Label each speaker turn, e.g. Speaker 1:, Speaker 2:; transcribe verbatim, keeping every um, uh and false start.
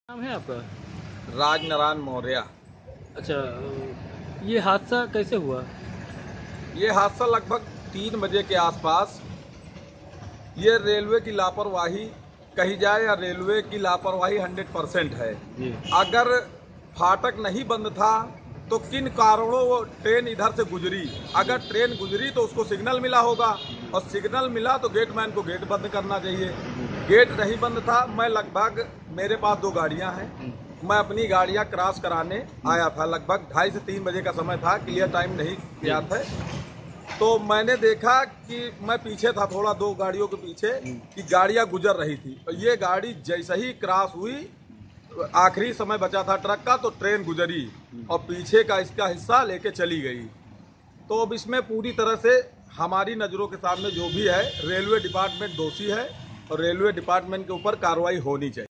Speaker 1: नाम है आपका?
Speaker 2: राजनारायण मौर्य।
Speaker 1: अच्छा, अ, ये हादसा कैसे हुआ?
Speaker 2: ये हादसा लगभग तीन बजे के आसपास, ये रेलवे की लापरवाही कही जाए या रेलवे की लापरवाही हंड्रेड परसेंट है।
Speaker 1: जी।
Speaker 2: अगर फाटक नहीं बंद था तो किन कारणों वो ट्रेन इधर से गुजरी। अगर ट्रेन गुजरी तो उसको सिग्नल मिला होगा, और सिग्नल मिला तो गेटमैन को गेट बंद करना चाहिए। गेट नहीं बंद था। मैं लगभग, मेरे पास दो गाड़ियां हैं, मैं अपनी गाड़ियां क्रॉस कराने आया था। लगभग ढाई से तीन बजे का समय था, क्लियर टाइम नहीं
Speaker 1: जी।
Speaker 2: ज्ञात है। तो मैंने देखा कि मैं पीछे था, थोड़ा दो गाड़ियों के पीछे, कि गाड़ियां गुजर रही थी, और ये गाड़ी जैसे ही क्रॉस हुई, आखिरी समय बचा था ट्रक का, तो ट्रेन गुजरी और पीछे का इसका हिस्सा लेके चली गई। तो अब इसमें पूरी तरह से हमारी नज़रों के सामने जो भी है, रेलवे डिपार्टमेंट दोषी है और रेलवे डिपार्टमेंट के ऊपर कार्रवाई होनी चाहिए।